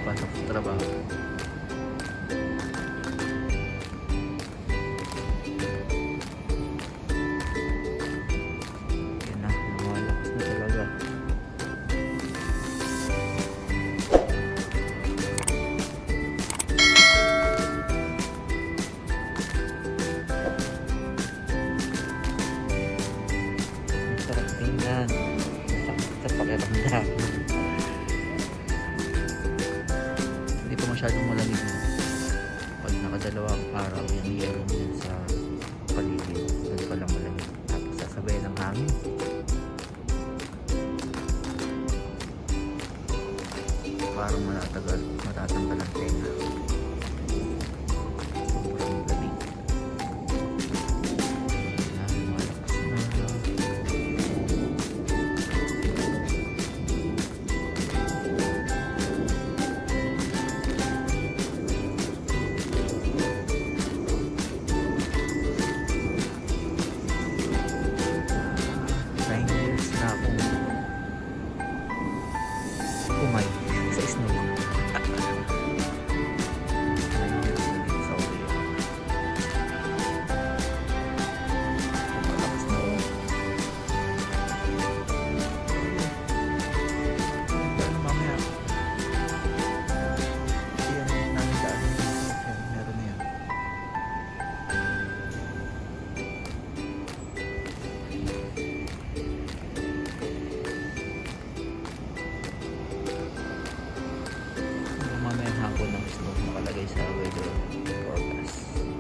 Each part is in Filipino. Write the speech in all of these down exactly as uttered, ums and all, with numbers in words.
pasok sa trabaho. Yan na, lumalakas na talaga. Ang sarap tingnan. Masakit sa pakiramdam. Hindi pa masyadong malamig na. Pag nakadalawang araw yung yero niyan sa paligid, hindi pa lang malamig. Tapos sasabay ng hangin. Parang matatagal, matatanggal ang tenga. Sobrang lamig. Yan, malakas na. nine years na akong umay sa snow. nine years na dito sa Audio. Malakas na oh. Dahil mamaya yan namin daan. Yan, meron na yan. Mamayang hapon ng snow nakalagay sa weather forecast.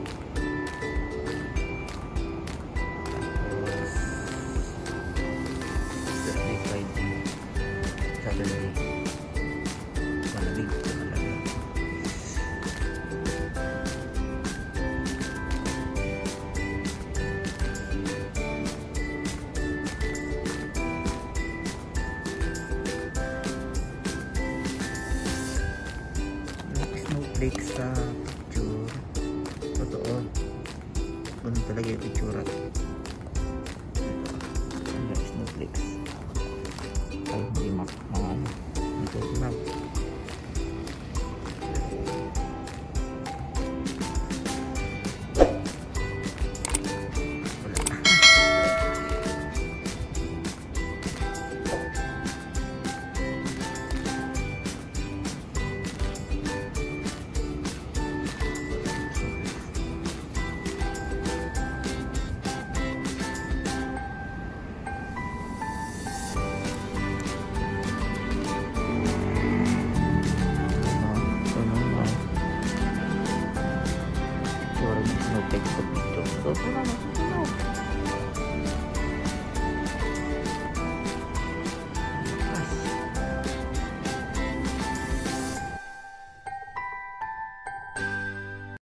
Tapos Thursday, Friday, Saturday malamig talaga. Snowflake sa picture, totoo ganun talaga yung picture.